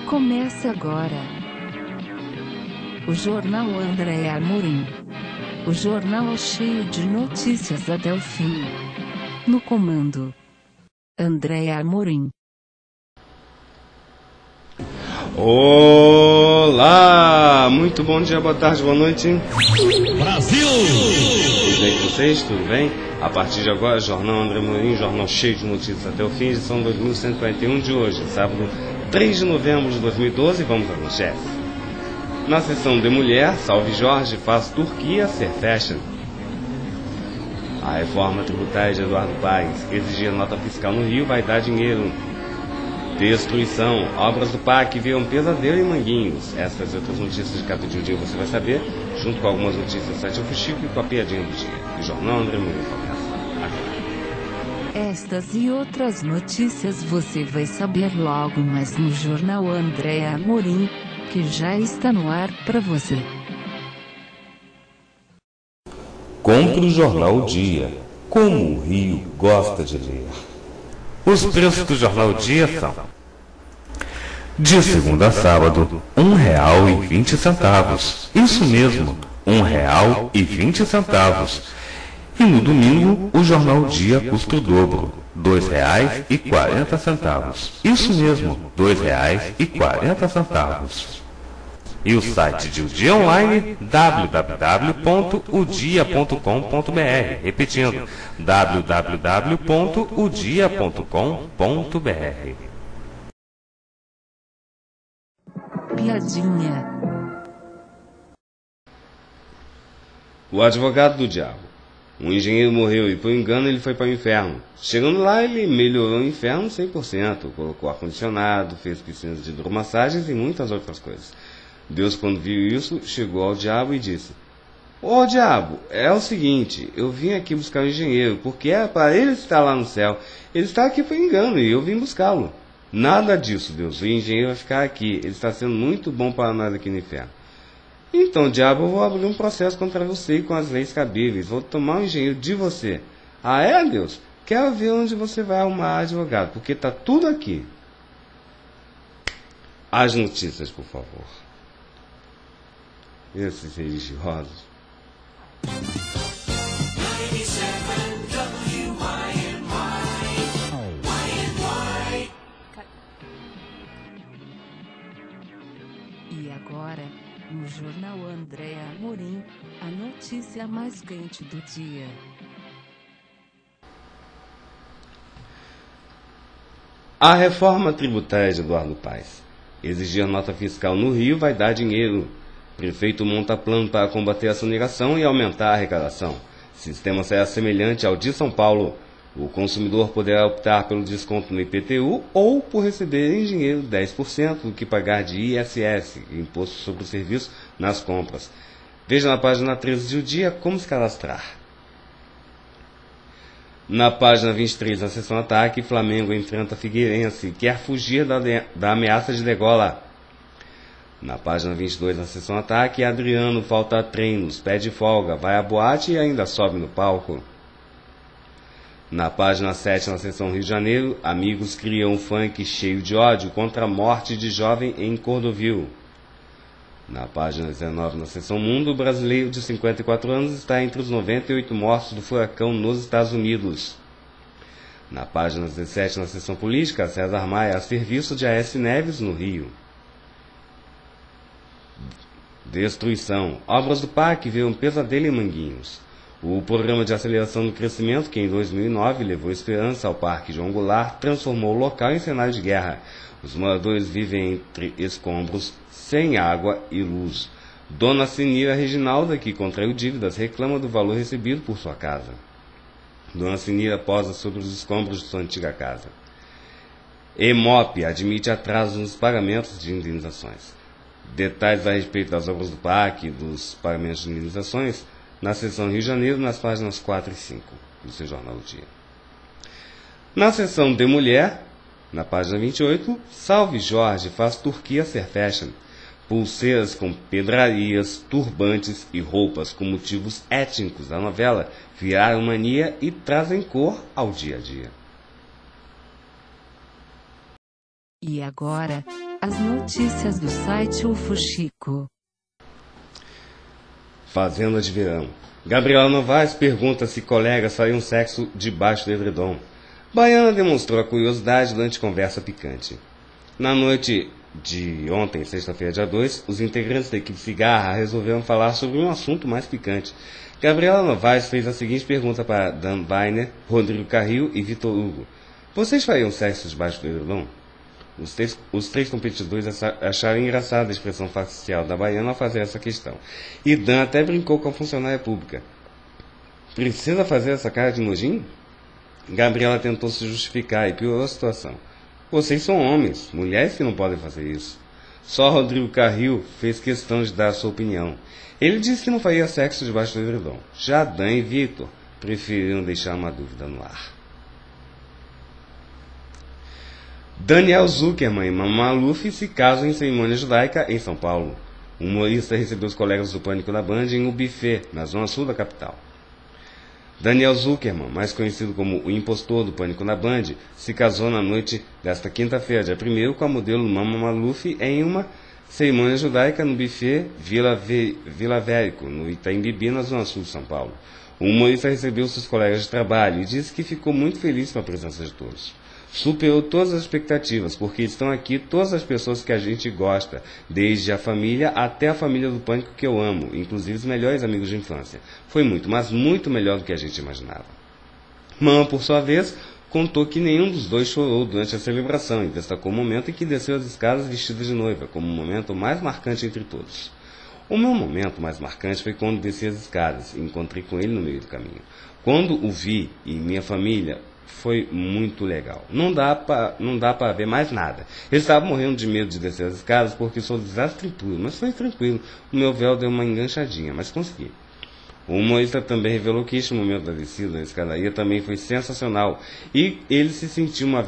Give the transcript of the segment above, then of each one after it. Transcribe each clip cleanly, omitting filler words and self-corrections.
Começa agora o Jornal André Amorim. O jornal cheio de notícias até o fim. No comando, André Amorim. Olá! Muito bom dia, boa tarde, boa noite. Brasil! Tudo bem com vocês? Tudo bem? A partir de agora, Jornal André Amorim, jornal cheio de notícias até o fim, edição 2141 de hoje, sábado 3 de novembro de 2012, vamos às manchetes. Na seção de mulher, Salve Jorge faz Turquia ser fashion. A reforma tributária de Eduardo Paes, exigir nota fiscal no Rio, vai dar dinheiro. Destruição, obras do PAC viram um pesadelo em Manguinhos. Essas e outras notícias de cada dia você vai saber, junto com algumas notícias do site Chico e com a piadinha do dia. O Jornal André Amorim começa agora. Estas e outras notícias você vai saber logo mais no Jornal André Amorim, que já está no ar para você. Compre o Jornal O Dia, como o Rio gosta de ler. Os preços do Jornal O Dia são: de segunda a sábado, R$1,20. Isso mesmo, R$1,20. E no domingo, o Jornal O Dia custa o dobro, R$2,40. Isso mesmo, R$2,40. E o site de O Dia Online, www.odia.com.br. Repetindo, www.odia.com.br. Piadinha. O advogado do diabo. Um engenheiro morreu e por engano ele foi para o inferno. Chegando lá ele melhorou o inferno 100%, colocou ar-condicionado, fez piscinas de hidromassagens e muitas outras coisas. Deus, quando viu isso, chegou ao diabo e disse: Ô diabo, é o seguinte, eu vim aqui buscar um engenheiro, porque é para ele estar lá no céu. Ele está aqui por engano e eu vim buscá-lo. Nada disso, Deus, o engenheiro vai ficar aqui, ele está sendo muito bom para nós aqui no inferno. Então, diabo, eu vou abrir um processo contra você e com as leis cabíveis, vou tomar um engenheiro de você. Ah é, Deus? Quero ver onde você vai arrumar advogado, porque está tudo aqui. As notícias, por favor. Esses religiosos. E agora, no Jornal André Amorim, a notícia mais quente do dia. A reforma tributária de Eduardo Paes. Exigir nota fiscal no Rio vai dar dinheiro. Prefeito monta plano para combater a sonegação e aumentar a arrecadação. Sistema será semelhante ao de São Paulo. O consumidor poderá optar pelo desconto no IPTU ou por receber em dinheiro 10% do que pagar de ISS, Imposto sobre o Serviço, nas compras. Veja na página 13 de O Dia como se cadastrar. Na página 23 da seção Ataque, Flamengo enfrenta Figueirense e quer fugir da ameaça de degola. Na página 22 da seção Ataque, Adriano falta a treinos, pede folga, vai à boate e ainda sobe no palco. Na página 7 na seção Rio de Janeiro, amigos criam um funk cheio de ódio contra a morte de jovem em Cordovil. Na página 19 na seção Mundo, o brasileiro de 54 anos está entre os 98 mortos do furacão nos Estados Unidos. Na página 17 na seção Política, César Maia a serviço de Aécio Neves no Rio. Destruição. Obras do PAC viram um pesadelo em Manguinhos. O programa de aceleração do crescimento, que em 2009 levou esperança ao Parque João Goulart, transformou o local em cenário de guerra. Os moradores vivem entre escombros, sem água e luz. Dona Sinira Reginalda, que contraiu dívidas, reclama do valor recebido por sua casa. Dona Sinira posa sobre os escombros de sua antiga casa. EMOP admite atrasos nos pagamentos de indenizações. Detalhes a respeito das obras do PAC e dos pagamentos de indenizações na seção Rio de Janeiro, nas páginas 4 e 5 do seu Jornal do Dia. Na seção de mulher, na página 28, Salve Jorge faz Turquia ser fashion. Pulseiras com pedrarias, turbantes e roupas com motivos étnicos da novela viraram mania e trazem cor ao dia a dia. E agora, As notícias do site UFO Chico. Fazenda de verão. Gabriela Novaes pergunta se colegas fariam sexo debaixo do edredom. Baiana demonstrou a curiosidade durante conversa picante. Na noite de ontem, sexta-feira, dia 2, os integrantes da equipe Cigarra resolveram falar sobre um assunto mais picante. Gabriela Novaes fez a seguinte pergunta para Dan Weiner, Rodrigo Carril e Vitor Hugo. Vocês fariam sexo debaixo do edredom? Os três competidores acharam engraçada a expressão facial da Baiana ao fazer essa questão. E Dan até brincou com a funcionária pública. Precisa fazer essa cara de nojinho? Gabriela tentou se justificar e piorou a situação. Vocês são homens, mulheres que não podem fazer isso. Só Rodrigo Carril fez questão de dar a sua opinião. Ele disse que não faria sexo debaixo do edredom. Já Dan e Vitor preferiram deixar uma dúvida no ar. Daniel Zuckerman e Mama Maluf se casam em cerimônia judaica em São Paulo. O humorista recebeu os colegas do Pânico da Band em um buffet, na zona sul da capital. Daniel Zuckerman, mais conhecido como o impostor do Pânico na Band, se casou na noite desta quinta-feira, dia 1º, com a modelo Mama Maluf em uma cerimônia judaica no buffet Vila Vérico, no Itaim Bibi, na zona sul de São Paulo. O humorista recebeu seus colegas de trabalho e disse que ficou muito feliz com a presença de todos. Superou todas as expectativas, porque estão aqui todas as pessoas que a gente gosta, desde a família até a família do Pânico que eu amo, inclusive os melhores amigos de infância. Foi muito, mas muito melhor do que a gente imaginava. Mama, por sua vez, contou que nenhum dos dois chorou durante a celebração e destacou o momento em que desceu as escadas vestida de noiva, como o momento mais marcante entre todos. O meu momento mais marcante foi quando desci as escadas e encontrei com ele no meio do caminho. Quando o vi e minha família, foi muito legal. Não dá para ver mais nada. Eu estava morrendo de medo de descer as escadas porque sou desastre em tudo, mas foi tranquilo. O meu véu deu uma enganchadinha, mas consegui. O humorista também revelou que este momento da descida da escadaria também foi sensacional e ele se sentiu numa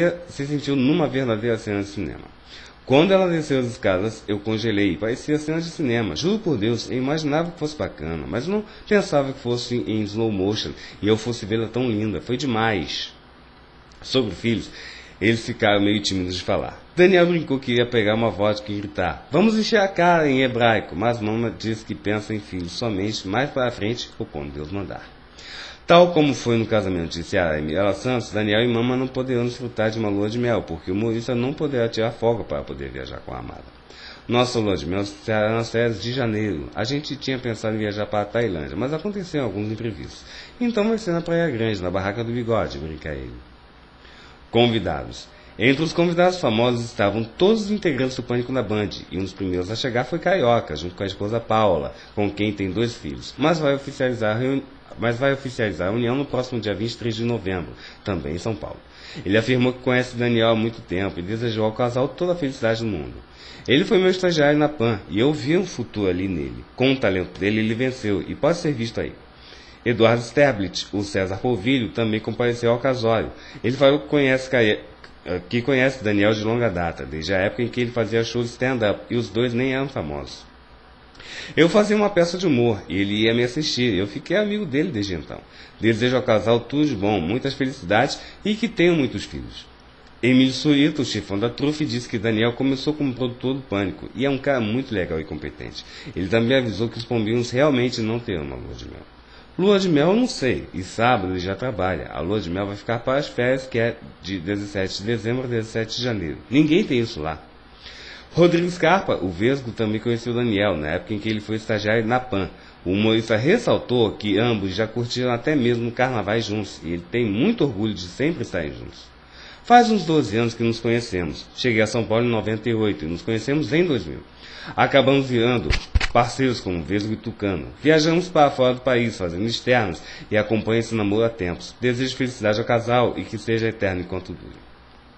verdadeira cena de cinema. Quando ela desceu as escadas, eu congelei, parecia cena de cinema. Juro por Deus, eu imaginava que fosse bacana, mas não pensava que fosse em slow motion e eu fosse vê-la tão linda. Foi demais. Sobre filhos, eles ficaram meio tímidos de falar. Daniel brincou que ia pegar uma vodka e gritar: "Vamos encher a cara" em hebraico, mas Mama disse que pensa em filhos somente mais para frente ou quando Deus mandar. Tal como foi no casamento de Ciara e Mirella Santos, Daniel e Mama não poderão desfrutar de uma lua de mel, porque o humorista não poderá tirar folga para poder viajar com a amada. Nossa lua de mel será nas férias de janeiro. A gente tinha pensado em viajar para a Tailândia, mas aconteceram alguns imprevistos. Então vai ser na Praia Grande, na Barraca do Bigode, brinca ele. Convidados. Entre os convidados famosos estavam todos os integrantes do Pânico na Band, e um dos primeiros a chegar foi Carioca, junto com a esposa Paula, com quem tem 2 filhos, mas vai oficializar a união no próximo dia 23 de novembro, também em São Paulo. Ele afirmou que conhece Daniel há muito tempo e desejou ao casal toda a felicidade do mundo. Ele foi meu estagiário na PAN e eu vi um futuro ali nele. Com o talento dele, ele venceu e pode ser visto aí. Eduardo Sterblit, o César Polvilho, também compareceu ao casório. Ele falou que conhece Daniel de longa data, desde a época em que ele fazia shows stand-up e os dois nem eram famosos. Eu fazia uma peça de humor e ele ia me assistir. Eu fiquei amigo dele desde então. Desejo ao casal tudo de bom, muitas felicidades e que tenham muitos filhos. Emílio Surito, o chefão da trufe, disse que Daniel começou como produtor do Pânico e é um cara muito legal e competente. Ele também avisou que os pombinhos realmente não terão uma lua de mel. Lua de mel eu não sei, e sábado ele já trabalha. A lua de mel vai ficar para as férias, que é de 17 de dezembro a 17 de janeiro. Ninguém tem isso lá. Rodrigo Scarpa, o Vesgo, também conheceu Daniel, na época em que ele foi estagiário na PAN. O humorista ressaltou que ambos já curtiram até mesmo carnavais juntos, e ele tem muito orgulho de sempre estarem juntos. Faz uns 12 anos que nos conhecemos. Cheguei a São Paulo em 98 e nos conhecemos em 2000. Acabamos virando parceiros como Vesgo e Tucano. Viajamos para fora do país, fazendo externos, e acompanho esse namoro há tempos. Desejo felicidade ao casal e que seja eterno enquanto dure.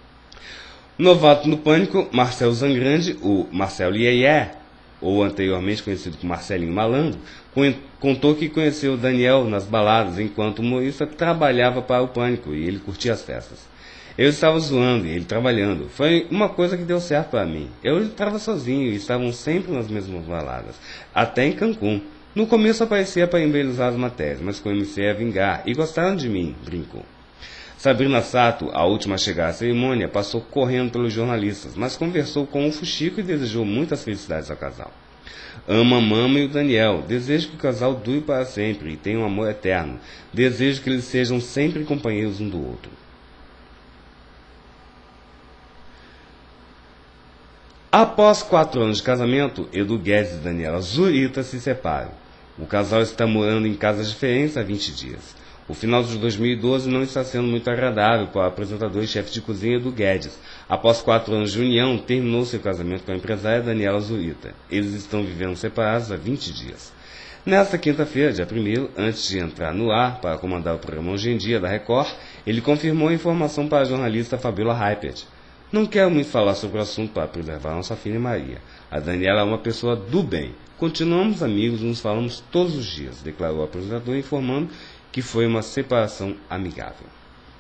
Novato no Pânico, Marcelo Zangrande, o Marcelo Iê, ou anteriormente conhecido como Marcelinho Malandro, contou que conheceu Daniel nas baladas enquanto o humorista trabalhava para o Pânico e ele curtia as festas. Eu estava zoando e ele trabalhando. Foi uma coisa que deu certo para mim. Eu estava sozinho e estavam sempre nas mesmas baladas, até em Cancún. No começo aparecia para embelezar as matérias, mas comecei a vingar e gostaram de mim, brincou. Sabrina Sato, a última a chegar à cerimônia, passou correndo pelos jornalistas, mas conversou com o Fuxico e desejou muitas felicidades ao casal. Ama a Mama e o Daniel. Desejo que o casal dure para sempre e tenha um amor eterno. Desejo que eles sejam sempre companheiros um do outro. Após 4 anos de casamento, Edu Guedes e Daniela Zurita se separam. O casal está morando em casas diferentes há 20 dias. O final de 2012 não está sendo muito agradável para o apresentador e chefe de cozinha Edu Guedes. Após 4 anos de união, terminou seu casamento com a empresária Daniela Zurita. Eles estão vivendo separados há 20 dias. Nesta quinta-feira, dia 1º, antes de entrar no ar para comandar o programa Hoje em Dia da Record, ele confirmou a informação para a jornalista Fabiola Hypert. Não quero muito falar sobre o assunto para preservar nossa filha Maria. A Daniela é uma pessoa do bem. Continuamos amigos, nos falamos todos os dias, declarou o apresentador, informando que foi uma separação amigável.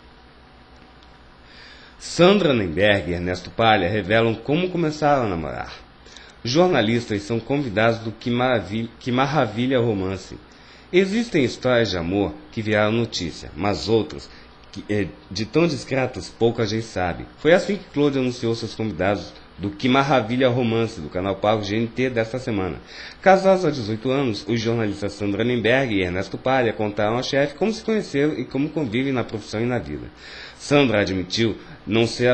Sandra Nemberg e Ernesto Palha revelam como começaram a namorar. Jornalistas são convidados do Que Maravilha Romance. Existem histórias de amor que viraram notícia, mas outras, de tão discretas, pouca gente sabe. Foi assim que Claude anunciou seus convidados do Que Maravilha Romance, do canal pago GNT desta semana. Casados há 18 anos, os jornalistas Sandra Nemberg e Ernesto Palha contaram ao chefe como se conheceram e como convivem na profissão e na vida. Sandra admitiu não saber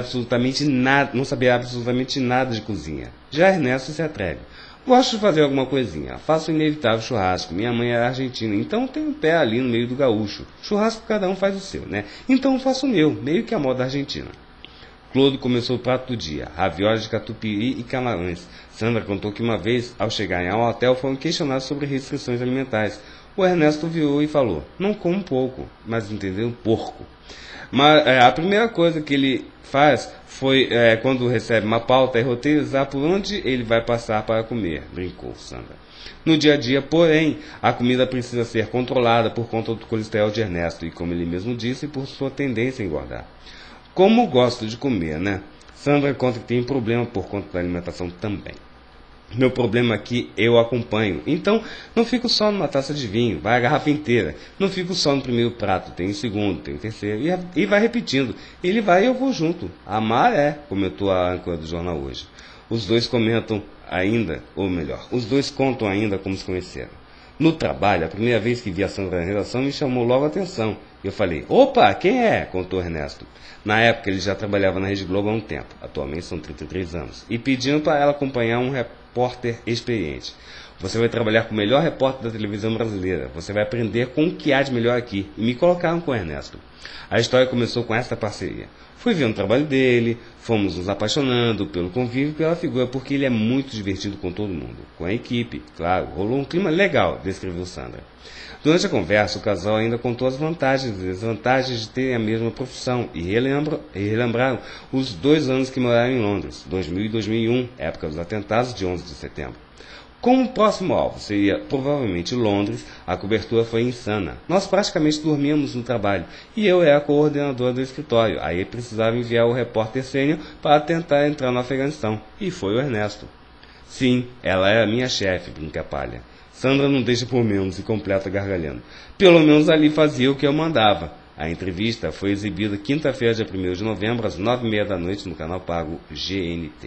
absolutamente nada de cozinha. Já Ernesto se atreve. Gosto de fazer alguma coisinha. Faço o inevitável churrasco. Minha mãe é argentina, então tenho um pé ali no meio do gaúcho. Churrasco cada um faz o seu, né? Então eu faço o meu, meio que a moda argentina. Claude começou o prato do dia, raviolis de catupiry e camarões. Sandra contou que uma vez, ao chegarem ao hotel, foram questionados sobre restrições alimentares. O Ernesto virou e falou, não como pouco, mas entendeu? Porco. Mas a primeira coisa que ele faz foi, quando recebe uma pauta, é roteirizar por onde ele vai passar para comer, brincou Sandra. No dia a dia, porém, a comida precisa ser controlada por conta do colesterol de Ernesto e, como ele mesmo disse, por sua tendência a engordar. Como gosto de comer, né? Sandra conta que tem problema por conta da alimentação também. Meu problema é que eu acompanho. Então, não fico só numa taça de vinho, vai a garrafa inteira. Não fico só no primeiro prato, tem o segundo, tem o terceiro. E vai repetindo. Ele vai e eu vou junto. Amar é, comentou a âncora do jornal hoje. Os dois comentam ainda, ou melhor, os dois contam ainda como se conheceram. No trabalho, a primeira vez que vi a Sandra na redação me chamou logo a atenção. Eu falei, opa, quem é? Contou Ernesto. Na época ele já trabalhava na Rede Globo há um tempo, atualmente são 33 anos, e pedindo para ela acompanhar um repórter experiente. Você vai trabalhar com o melhor repórter da televisão brasileira, você vai aprender com o que há de melhor aqui, e me colocaram com Ernesto. A história começou com esta parceria. Fui vendo o trabalho dele, fomos nos apaixonando pelo convívio e pela figura, porque ele é muito divertido com todo mundo. Com a equipe, claro, rolou um clima legal, descreveu Sandra. Durante a conversa, o casal ainda contou as vantagens e desvantagens de terem a mesma profissão e relembraram os 2 anos que moraram em Londres, 2000 e 2001, época dos atentados de 11 de setembro. Como o próximo alvo seria provavelmente Londres, a cobertura foi insana. Nós praticamente dormíamos no trabalho e eu era a coordenadora do escritório. Aí precisava enviar o repórter sênior para tentar entrar no Afeganistão. E foi o Ernesto. Sim, ela era minha chefe, brinca a Palha. Sandra não deixa por menos e completa gargalhando. Pelo menos ali fazia o que eu mandava. A entrevista foi exibida quinta-feira, dia 1º de novembro, às 9h30 da noite, no canal pago GNT.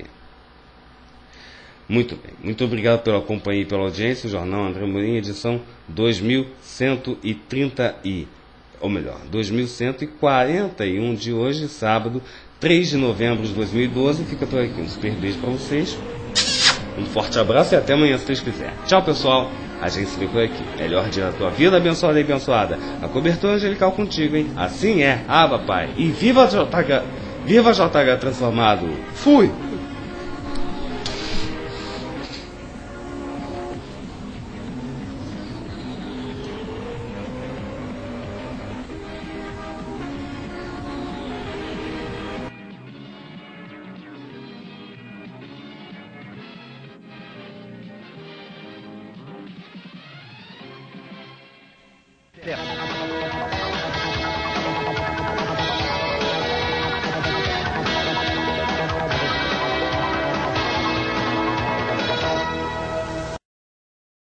Muito bem, muito obrigado pela companhia e pela audiência. O Jornal André Amorim, edição 2141 de hoje, sábado, 3 de novembro de 2012. Fica por aqui, um super beijo para vocês. Um forte abraço e até amanhã, se Deus quiser. Tchau, pessoal. A gente se vê por aqui. Melhor dia da tua vida, abençoada e abençoada. A cobertura angelical contigo, hein? Assim é. Ah, papai. E viva JH! Viva JH transformado! Fui! Certo.